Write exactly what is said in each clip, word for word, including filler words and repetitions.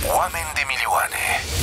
Oameni de milioane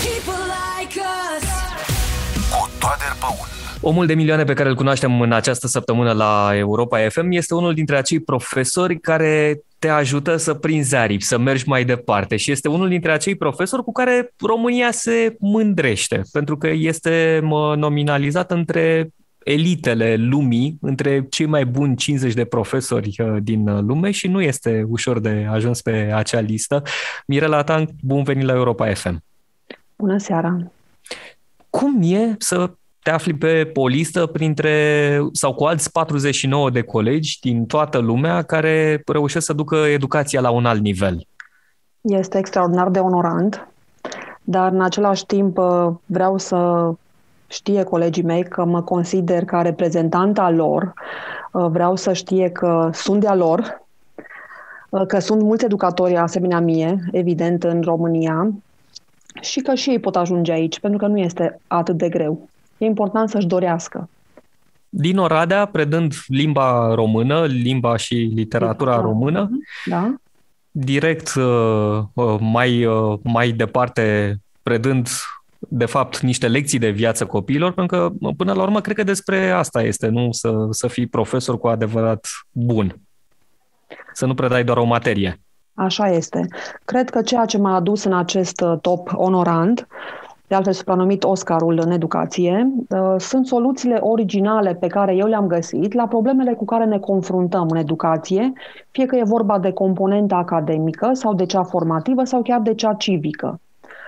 cu Toader Păun. Omul de milioane pe care îl cunoaștem în această săptămână la Europa F M este unul dintre acei profesori care te ajută să prinzi aripi, să mergi mai departe și este unul dintre acei profesori cu care România se mândrește, pentru că este nominalizat între elitele lumii, între cei mai buni cincizeci de profesori din lume și nu este ușor de ajuns pe acea listă. Mirela Tang, bun venit la Europa F M. Bună seara! Cum e să te afli pe o listă printre, sau cu alți patruzeci și nouă de colegi din toată lumea care reușesc să ducă educația la un alt nivel? Este extraordinar de onorant, dar în același timp vreau să știe colegii mei că mă consider ca reprezentant al lor, vreau să știe că sunt de-a lor, că sunt mulți educatori asemenea mie, evident, în România, și că și ei pot ajunge aici, pentru că nu este atât de greu. E important să-și dorească. Din Oradea, predând limba română, limba și literatura da. română, da. direct mai, mai departe predând, de fapt, niște lecții de viață copiilor, pentru că, până la urmă, cred că despre asta este, nu? Să, să fii profesor cu adevărat bun. Să nu predai doar o materie. Așa este. Cred că ceea ce m-a adus în acest top onorant, de altfel supranumit Oscarul în educație, sunt soluțiile originale pe care eu le-am găsit la problemele cu care ne confruntăm în educație, fie că e vorba de componenta academică sau de cea formativă sau chiar de cea civică.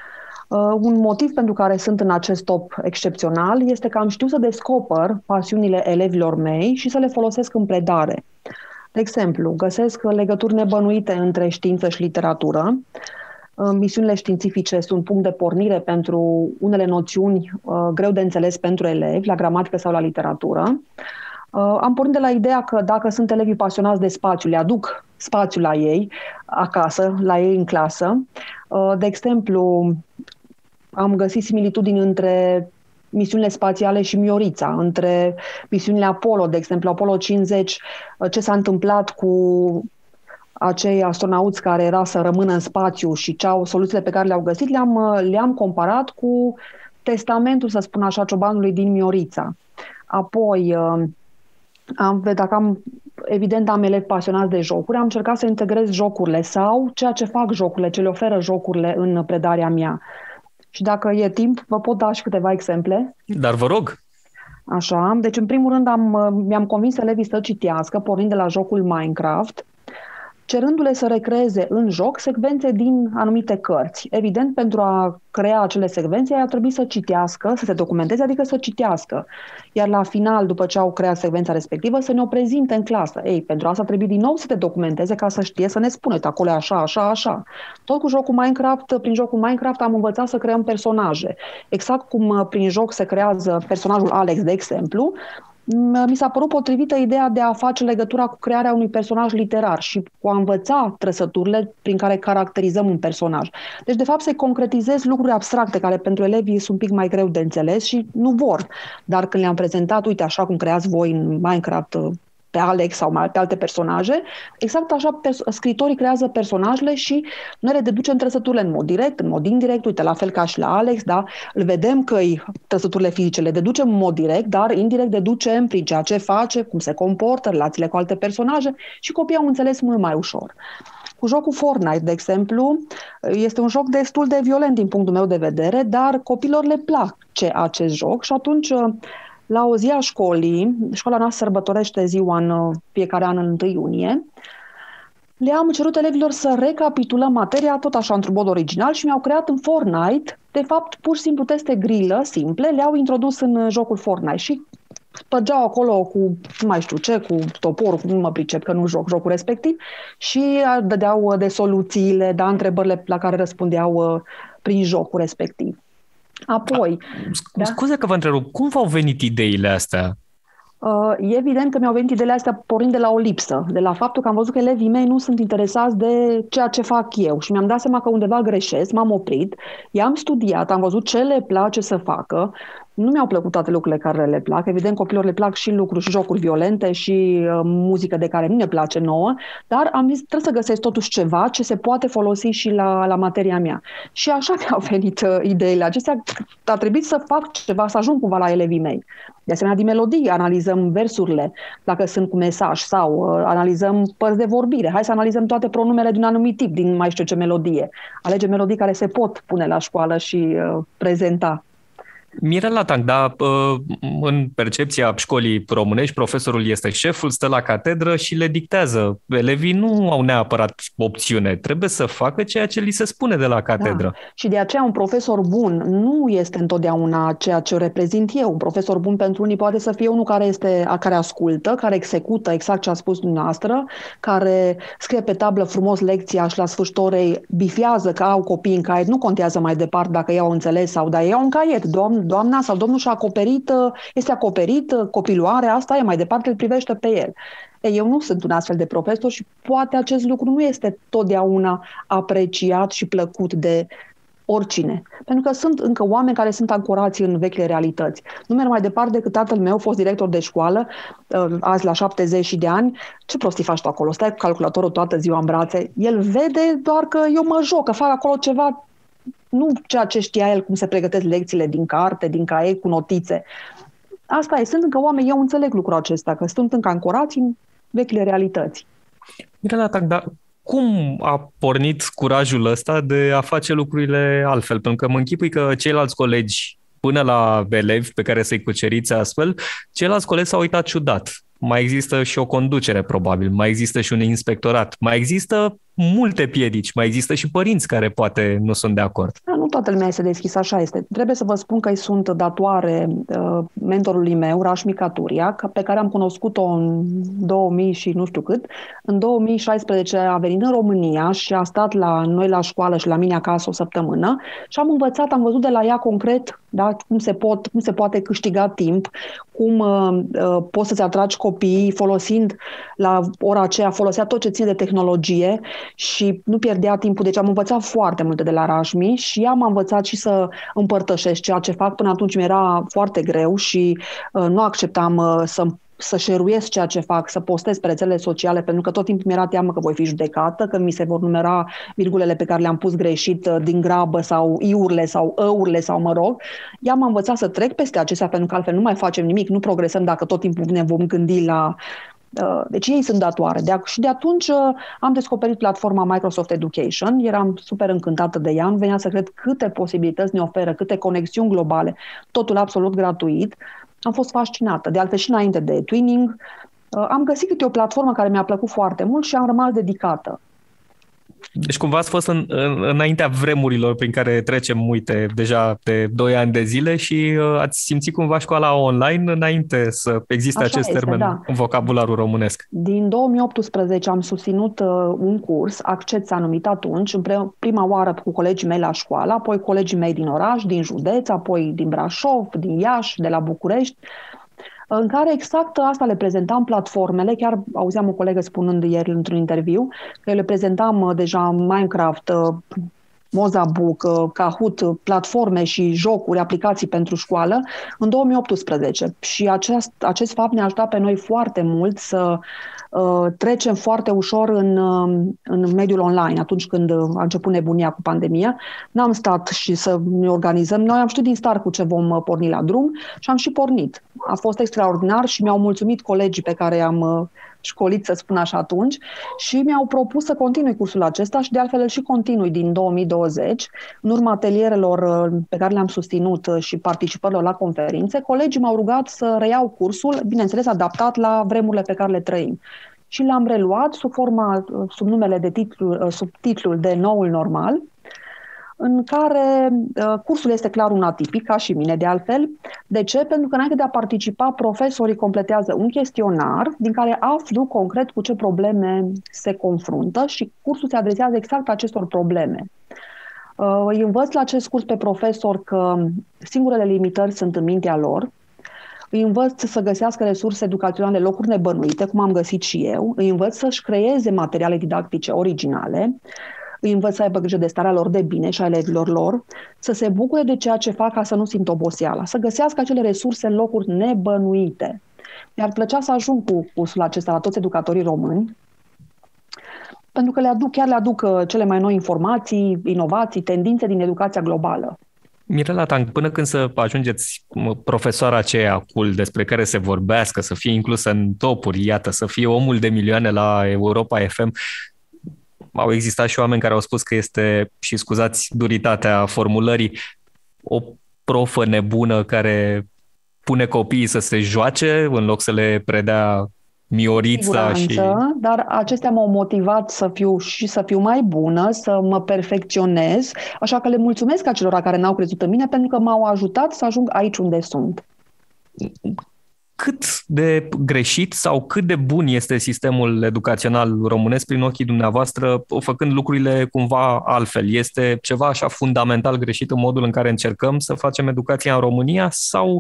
Un motiv pentru care sunt în acest top excepțional este că am știut să descoper pasiunile elevilor mei și să le folosesc în predare. De exemplu, găsesc legături nebănuite între știință și literatură. Misiunile științifice sunt punct de pornire pentru unele noțiuni uh, greu de înțeles pentru elevi, la gramatică sau la literatură. Uh, am pornit de la ideea că dacă sunt elevii pasionați de spațiu, le aduc spațiul la ei, acasă, la ei în clasă. Uh, de exemplu, am găsit similitudini între misiunile spațiale și Miorița, între misiunile Apollo, de exemplu, Apollo cincizeci, ce s-a întâmplat cu acei astronauți care era să rămână în spațiu și ceau, soluțiile pe care le-au găsit, le-am, le-am comparat cu testamentul, să spun așa, ciobanului din Miorița. Apoi, am, dacă am, evident am elevi pasionați de jocuri, am încercat să integrez jocurile sau ceea ce fac jocurile, ce le oferă jocurile în predarea mea. Și dacă e timp, vă pot da și câteva exemple. Dar vă rog! Așa, deci în primul rând am, mi-am convins elevii să citească, pornind de la jocul Minecraft, cerându-le să recreeze în joc secvențe din anumite cărți. Evident, pentru a crea acele secvențe, a trebuit să citească, să se documenteze, adică să citească. Iar la final, după ce au creat secvența respectivă, să ne o prezinte în clasă. Ei, pentru asta trebuie din nou să te documenteze ca să știe să ne spune, uite, acolo e așa, așa, așa. Tot cu jocul Minecraft, prin jocul Minecraft am învățat să creăm personaje. Exact cum prin joc se creează personajul Alex, de exemplu, mi s-a părut potrivită ideea de a face legătura cu crearea unui personaj literar și cu a învăța trăsăturile prin care caracterizăm un personaj. Deci, de fapt, să concretizez lucruri abstracte care pentru elevii sunt un pic mai greu de înțeles și nu vor. Dar când le-am prezentat, uite, așa cum creați voi în Minecraft pe Alex sau pe alte personaje, exact așa pers- scritorii creează personajele și noi le deducem trăsăturile în mod direct, în mod indirect, uite, la fel ca și la Alex, da? Îl vedem că trăsăturile fizice le deducem în mod direct, dar indirect deducem prin ceea ce face, cum se comportă, relațiile cu alte personaje și copiii au înțeles mult mai ușor. Cu jocul Fortnite, de exemplu, este un joc destul de violent din punctul meu de vedere, dar copiilor le place acest joc și atunci, la o zi a școlii, școala noastră sărbătorește ziua în fiecare an în întâi iunie, le-am cerut elevilor să recapitulăm materia tot așa într-un mod original și mi-au creat în Fortnite, de fapt, pur și simplu teste grilă, simple, le-au introdus în jocul Fortnite și spărgeau acolo cu, nu mai știu ce, cu toporul, nu mă pricep că nu joc jocul respectiv, și dădeau de soluțiile, da, întrebările la care răspundeau prin jocul respectiv. Apoi... Da? Scuze că vă întrerup, cum v-au venit ideile astea? Uh, e evident că mi-au venit ideile astea pornind de la o lipsă, de la faptul că am văzut că elevii mei nu sunt interesați de ceea ce fac eu și mi-am dat seama că undeva greșesc, m-am oprit, i-am studiat, am văzut ce le place să facă, Nu mi-au plăcut toate lucrurile care le plac. Evident, copiilor le plac și lucruri, și jocuri violente, și uh, muzică de care nu ne place nouă, dar am zis, trebuie să găsesc totuși ceva ce se poate folosi și la, la materia mea. Și așa mi-au venit uh, ideile acestea. A trebuit să fac ceva, să ajung cumva la elevii mei. De asemenea, din melodii analizăm versurile, dacă sunt cu mesaj, sau uh, analizăm părți de vorbire. Hai să analizăm toate pronumele de un anumit tip, din mai știu ce melodie. Alegem melodii care se pot pune la școală și uh, prezenta. Mirela Tang, dar în percepția școlii românești, profesorul este șeful, stă la catedră și le dictează. Elevii nu au neapărat opțiune, trebuie să facă ceea ce li se spune de la catedră. Da. Și de aceea un profesor bun nu este întotdeauna ceea ce reprezint eu. Un profesor bun pentru unii poate să fie unul care, este, care ascultă, care execută exact ce a spus dumneavoastră, care scrie pe tablă frumos lecția și la sfârșitul orei bifiază că au copii în caiet. Nu contează mai departe dacă ei au înțeles sau da, ei au un caiet. Doamne, doamna sau domnul și-a acoperit, este acoperit, copiloarea, asta e, mai departe îl privește pe el. Ei, eu nu sunt un astfel de profesor și poate acest lucru nu este totdeauna apreciat și plăcut de oricine. Pentru că sunt încă oameni care sunt ancorați în vechile realități. Nu merg mai departe decât tatăl meu, fost director de școală, azi la șaptezeci de ani. Ce prostii faci tu acolo? Stai cu calculatorul toată ziua în brațe. El vede doar că eu mă joc, că fac acolo ceva, nu ceea ce știa el, cum se pregătesc lecțiile din carte, din caiet, cu notițe. Asta e. Sunt încă oameni, eu înțeleg lucrul acesta, că sunt încă ancorați în vechile realități. Mirela Tang, dar cum a pornit curajul ăsta de a face lucrurile altfel? Pentru că mă închipui că ceilalți colegi, până la elevi pe care să-i cuceriți astfel, ceilalți colegi s-au uitat ciudat. Mai există și o conducere, probabil, mai există și un inspectorat, mai există multe piedici, mai există și părinți care poate nu sunt de acord. Da, nu toată lumea este deschisă, așa este. Trebuie să vă spun că îi sunt datoare uh, mentorului meu, Rashmi Katuria, pe care am cunoscut-o în două mii și nu știu cât. În două mii șaisprezece a venit în România și a stat la noi la școală și la mine acasă o săptămână și am învățat, am văzut de la ea concret, da, cum se pot, cum se poate câștiga timp, cum uh, uh, poți să-ți atragi copiii folosind la ora aceea, folosea tot ce ține de tehnologie și nu pierdea timpul. Deci am învățat foarte multe de la Rashmi și ea m-a învățat și să împărtășesc ceea ce fac. Până atunci mi-era foarte greu și uh, nu acceptam uh, să să share-uiesc ceea ce fac, să postez pe rețelele sociale, pentru că tot timpul mi-era teamă că voi fi judecată, că mi se vor numera virgulele pe care le-am pus greșit uh, din grabă sau iurile sau ăurile sau mă rog. Ea m-a învățat să trec peste acestea, pentru că altfel nu mai facem nimic, nu progresăm dacă tot timpul ne vom gândi la... Deci ei sunt datoare. De, și de atunci am descoperit platforma Microsoft Education, eram super încântată de ea, îmi venea să cred câte posibilități ne oferă, câte conexiuni globale, totul absolut gratuit. Am fost fascinată. De altfel și înainte de Twinning, am găsit câte o platformă care mi-a plăcut foarte mult și am rămas dedicată. Deci cumva ați fost în, în, înaintea vremurilor prin care trecem, uite, deja de doi ani de zile și uh, ați simțit cumva școala online înainte să existe Așa acest este, termen da. în vocabularul românesc. Din două mii optsprezece am susținut uh, un curs, Accent s-a numit atunci, în prima oară cu colegii mei la școală, apoi colegii mei din oraș, din județ, apoi din Brașov, din Iași, de la București, în care exact asta le prezentam platformele, chiar auzeam o colegă spunând ieri într-un interviu, că le prezentam deja Minecraft, Mozabook, Kahoot, platforme și jocuri, aplicații pentru școală în două mii optsprezece. Și acest, acest fapt ne-a ajutat pe noi foarte mult să uh, trecem foarte ușor în, uh, în mediul online, atunci când a început nebunia cu pandemia. N-am stat și să ne organizăm. Noi am știut din start cu ce vom porni la drum și am și pornit. A fost extraordinar și mi-au mulțumit colegii pe care am uh, școlit, să spun așa atunci, și mi-au propus să continui cursul acesta și de altfel îl și continui din două mii douăzeci. În urma atelierelor pe care le-am susținut și participărilor la conferințe, colegii m-au rugat să reiau cursul, bineînțeles adaptat la vremurile pe care le trăim. Și l-am reluat sub forma, sub numele de titlu, sub titlul de Noul Normal, în care uh, cursul este clar un atipic, ca și mine de altfel. De ce? Pentru că înainte de a participa, profesorii completează un chestionar din care aflu concret cu ce probleme se confruntă și cursul se adresează exact acestor probleme. Uh, îi învăț la acest curs pe profesor că singurele limitări sunt în mintea lor, îi învăț să găsească resurse educaționale, locuri nebănuite, cum am găsit și eu, îi învăț să-și creeze materiale didactice originale, îi învăț să aibă grijă de starea lor de bine și a elevilor lor, să se bucure de ceea ce fac ca să nu simtă oboseala, să găsească acele resurse în locuri nebănuite. Mi-ar plăcea să ajung cu cursul acesta la toți educatorii români, pentru că le aduc, chiar le aduc cele mai noi informații, inovații, tendințe din educația globală. Mirela Tang, până când să ajungeți profesoara aceea cool despre care se vorbească, să fie inclusă în topuri, iată, să fie omul de milioane la Europa F M, au existat și oameni care au spus că este, și scuzați duritatea formulării, o profă nebună care pune copiii să se joace în loc să le predea Miorița și... Dar acestea m-au motivat să fiu și să fiu mai bună, să mă perfecționez, așa că le mulțumesc acelora care n-au crezut în mine pentru că m-au ajutat să ajung aici unde sunt. Cât de greșit sau cât de bun este sistemul educațional românesc prin ochii dumneavoastră, făcând lucrurile cumva altfel? Este ceva așa fundamental greșit în modul în care încercăm să facem educația în România sau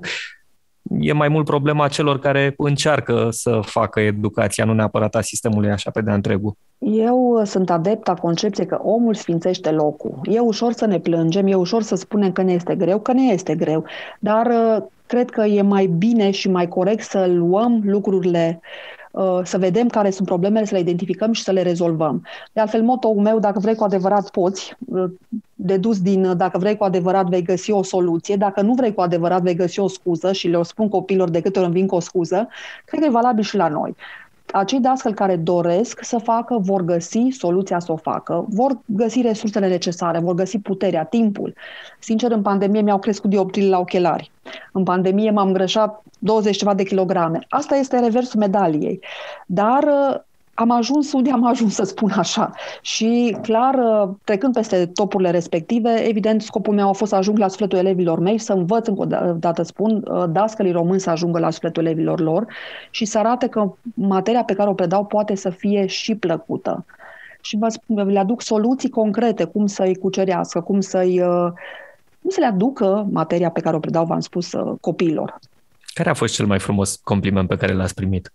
e mai mult problema celor care încearcă să facă educația, nu neapărat a sistemului așa pe de-a întregul? Eu sunt adept a concepției că omul sfințește locul. E ușor să ne plângem, e ușor să spunem că ne este greu, că ne este greu, dar cred că e mai bine și mai corect să luăm lucrurile, să vedem care sunt problemele, să le identificăm și să le rezolvăm. De altfel, motoul meu, dacă vrei cu adevărat poți, dedus din dacă vrei cu adevărat vei găsi o soluție, dacă nu vrei cu adevărat vei găsi o scuză și le-o spun copiilor de câte ori îmi vin cu o scuză, cred că e valabil și la noi. Acei dascăli care doresc să facă, vor găsi soluția să o facă, vor găsi resursele necesare, vor găsi puterea, timpul. Sincer, în pandemie mi-au crescut dioptriile la ochelari. În pandemie m-am îngrășat douăzeci ceva de kilograme. Asta este reversul medaliei. Dar am ajuns unde am ajuns, să spun așa. Și clar, trecând peste topurile respective, evident, scopul meu a fost să ajung la sufletul elevilor mei, să învăț, încă o dată spun, dascălii români să ajungă la sufletul elevilor lor și să arate că materia pe care o predau poate să fie și plăcută. Și vă spun, le aduc soluții concrete, cum să-i cucerească, cum să-i, cum să le aducă materia pe care o predau, v-am spus, copiilor. Care a fost cel mai frumos compliment pe care l-ați primit?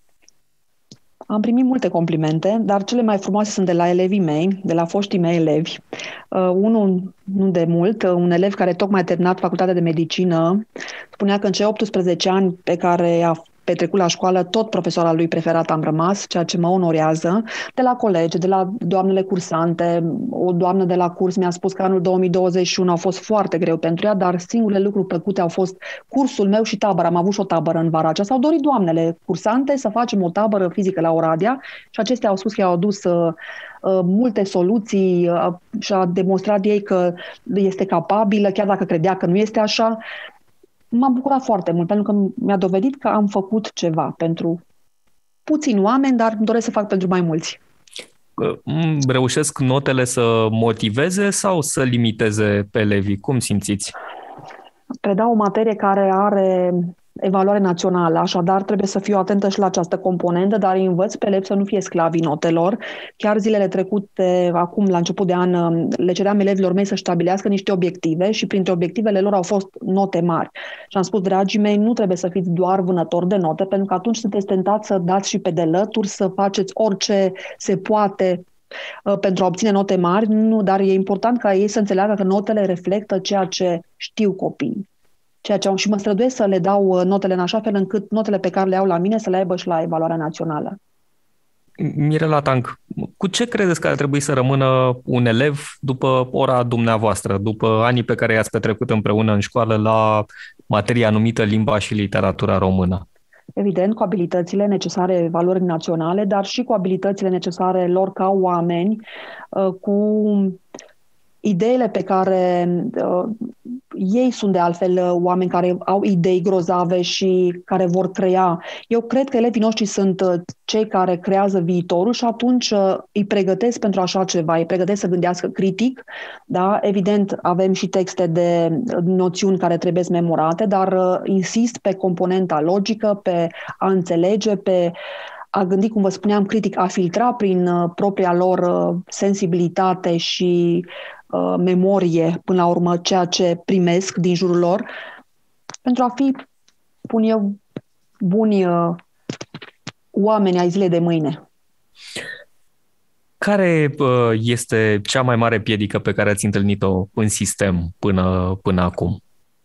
Am primit multe complimente, dar cele mai frumoase sunt de la elevii mei, de la foștii mei elevi. Uh, unul, nu de mult, un elev care tocmai a terminat facultatea de medicină, spunea că în cei optsprezece ani pe care a petrecut la școală, tot profesora lui preferat am rămas, ceea ce mă onorează. De la colegi, de la doamnele cursante, o doamnă de la curs mi-a spus că anul două mii douăzeci și unu a fost foarte greu pentru ea, dar singurele lucruri plăcute au fost cursul meu și tabăra. Am avut și o tabără în vara aceasta. S-au dorit doamnele cursante să facem o tabără fizică la Oradea și acestea au spus că i-au adus uh, multe soluții uh, și a demonstrat ei că este capabilă, chiar dacă credea că nu este așa. M-am bucurat foarte mult, pentru că mi-a dovedit că am făcut ceva pentru puțini oameni, dar îmi doresc să fac pentru mai mulți. Reușesc notele să motiveze sau să limiteze pe elevii? Cum simțiți? Predau o materie care are evaluare națională, așadar trebuie să fiu atentă și la această componentă, dar îi învăț pe elevi să nu fie sclavii notelor. Chiar zilele trecute, acum la început de an, le ceream elevilor mei să stabilească niște obiective și printre obiectivele lor au fost note mari. Și am spus, dragii mei, nu trebuie să fiți doar vânători de note, pentru că atunci sunteți tentați să dați și pe de lături, să faceți orice se poate pentru a obține note mari, nu, dar e important ca ei să înțeleagă că notele reflectă ceea ce știu copiii. Ceea ce am și mă străduiesc să le dau notele în așa fel încât notele pe care le au la mine să le aibă și la evaluarea națională. Mirela Tang, cu ce credeți că ar trebui să rămână un elev după ora dumneavoastră, după anii pe care i-ați petrecut împreună în școală la materia numită limba și literatura română? Evident, cu abilitățile necesare valorii naționale, dar și cu abilitățile necesare lor ca oameni, cu ideile pe care uh, ei sunt de altfel uh, oameni care au idei grozave și care vor crea. Eu cred că elevii noștri sunt uh, cei care creează viitorul și atunci uh, îi pregătesc pentru așa ceva, îi pregătesc să gândească critic. Da? Evident, avem și texte de noțiuni care trebuie memorate, dar uh, insist pe componenta logică, pe a înțelege, pe a gândi, cum vă spuneam, critic, a filtra prin uh, propria lor uh, sensibilitate și uh, memorie, până la urmă, ceea ce primesc din jurul lor, pentru a fi, spun eu, buni uh, oameni ai zilei de mâine. Care este cea mai mare piedică pe care ați întâlnit-o în sistem până, până acum?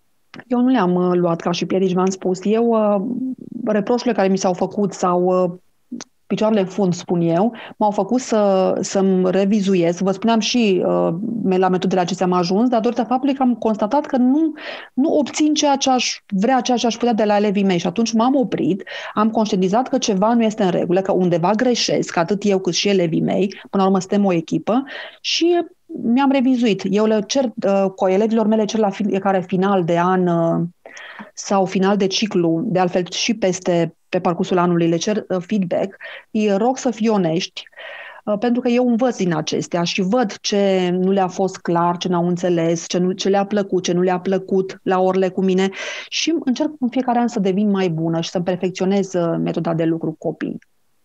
Eu nu le-am luat ca și piedici, v-am spus. Eu, reproșurile care mi s-au făcut sau picioarele în fund, spun eu, m-au făcut să, să-mi revizuiesc. Vă spuneam și uh, la metodele acestea am ajuns, datorită faptului că am constatat că nu, nu obțin ceea ce aș vrea, ceea ce aș putea de la elevii mei. Și atunci m-am oprit, am conștientizat că ceva nu este în regulă, că undeva greșesc, atât eu cât și elevii mei, până la urmă suntem o echipă, și mi-am revizuit. Eu le cer, uh, cu elevilor mele cer la fiecare final de an uh, sau final de ciclu, de altfel și peste pe parcursul anului, le cer feedback, îi rog să fie onești, pentru că eu învăț din acestea și văd ce nu le-a fost clar, ce n-au înțeles, ce, nu, ce le-a plăcut, ce nu le-a plăcut la orele cu mine și încerc în fiecare an să devin mai bună și să-mi perfecționez metoda de lucru cu copiii.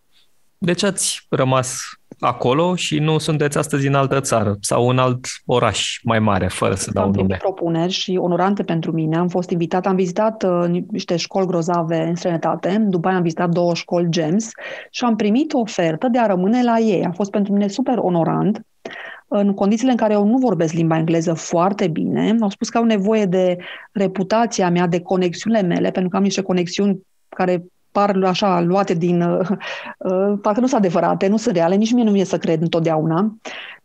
Deci ați rămas acolo și nu sunteți astăzi în altă țară sau în alt oraș mai mare, fără să dau nume? Am primit propuneri și onorante pentru mine. Am fost invitat, am vizitat uh, niște școli grozave în străinătate, după aia am vizitat două școli GEMS și am primit o ofertă de a rămâne la ei. A fost pentru mine super onorant, în condițiile în care eu nu vorbesc limba engleză foarte bine. Au spus că au nevoie de reputația mea, de conexiunile mele, pentru că am niște conexiuni care par așa luate din... Uh, uh, parcă nu sunt adevărate, nu sunt reale, nici mie nu mi-e să cred întotdeauna.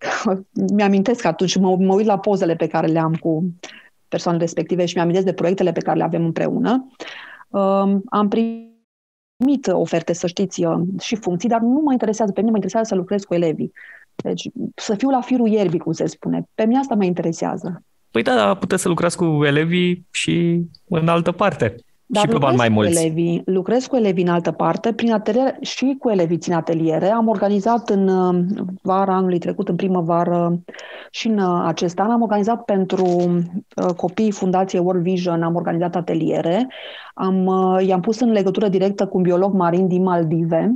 Mi-amintesc atunci, mă, mă uit la pozele pe care le am cu persoanele respective și mi-amintesc de proiectele pe care le avem împreună. Uh, am primit oferte, să știți, uh, și funcții, dar nu mă interesează, pe mine mă interesează să lucrez cu elevii. Deci să fiu la firul ierbii, cum se spune. Pe mine asta mă interesează. Păi da, puteți să lucrați cu elevii și în altă parte. Dar și pe bani mai mulți. Elevii, lucrez cu elevii în altă parte, prin ateliere și cu elevii țin ateliere. Am organizat în vara anului trecut, în primăvară și în acest an, am organizat pentru copiii Fundației World Vision, am organizat ateliere. Am, i-am pus în legătură directă cu un biolog marin din Maldive.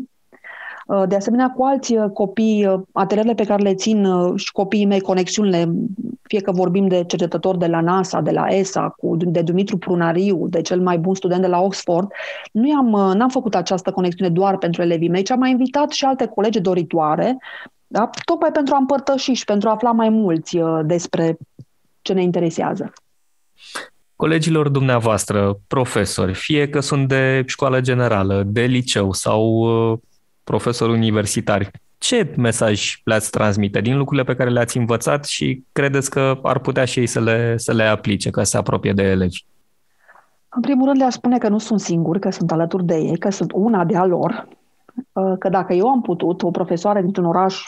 De asemenea, cu alți copii, atelierele pe care le țin și copiii mei, conexiunile, fie că vorbim de cercetători de la NASA, de la E S A, cu, de Dumitru Prunariu, de cel mai bun student de la Oxford, nu am, n-am făcut această conexiune doar pentru elevii mei, ci am mai invitat și alte colegi doritoare, da? Tocmai pentru a împărtăși și pentru a afla mai mulți despre ce ne interesează. Colegilor dumneavoastră, profesori, fie că sunt de școală generală, de liceu sau profesori universitari, ce mesaj le-ați transmite din lucrurile pe care le-ați învățat și credeți că ar putea și ei să le, să le aplice, că se apropie de elevi? În primul rând le-aș spune că nu sunt singuri, că sunt alături de ei, că sunt una de-a lor, că dacă eu am putut, o profesoară dintr-un oraș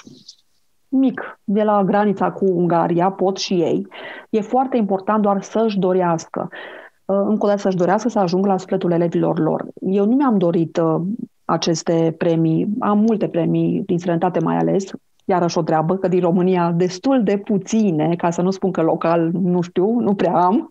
mic, de la granița cu Ungaria, pot și ei. E foarte important doar să-și dorească. Încă o dată să-și dorească să ajungă la sufletul elevilor lor. Eu nu mi-am dorit aceste premii. Am multe premii, din străinătate mai ales, iarăși o treabă, că din România destul de puține, ca să nu spun că local, nu știu, nu prea am.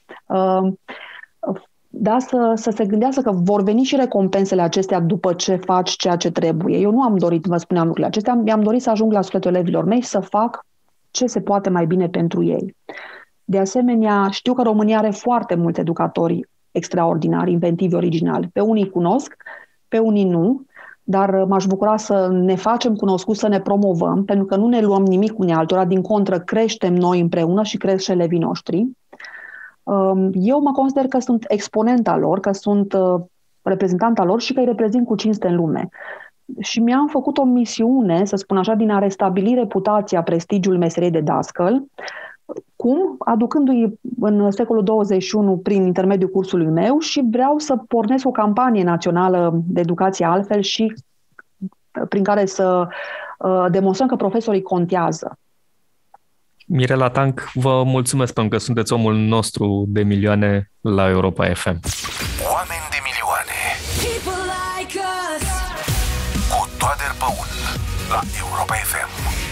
Da, să, să se gândească că vor veni și recompensele acestea după ce faci ceea ce trebuie. Eu nu am dorit, vă spuneam lucrurile acestea, mi-am dorit să ajung la sufletul elevilor mei și să fac ce se poate mai bine pentru ei. De asemenea, știu că România are foarte mulți educatori extraordinari, inventivi, originali. Pe unii cunosc, pe unii nu, dar m-aș bucura să ne facem cunoscuți, să ne promovăm, pentru că nu ne luăm nimic unii altora, din contră creștem noi împreună și cresc și elevii noștri. Eu mă consider că sunt exponenta lor, că sunt reprezentanta lor și că îi reprezint cu cinste în lume. Și mi-am făcut o misiune, să spun așa, din a restabili reputația, prestigiul meseriei de dascăl. Cum? Aducându-i în secolul douăzeci și unu prin intermediul cursului meu și vreau să pornesc o campanie națională de educație altfel și prin care să uh, demonstrăm că profesorii contează. Mirela Tanc, vă mulțumesc pentru că sunteți omul nostru de milioane la Europa F M. Oameni de milioane. Like cu Toader Băun la Europa F M.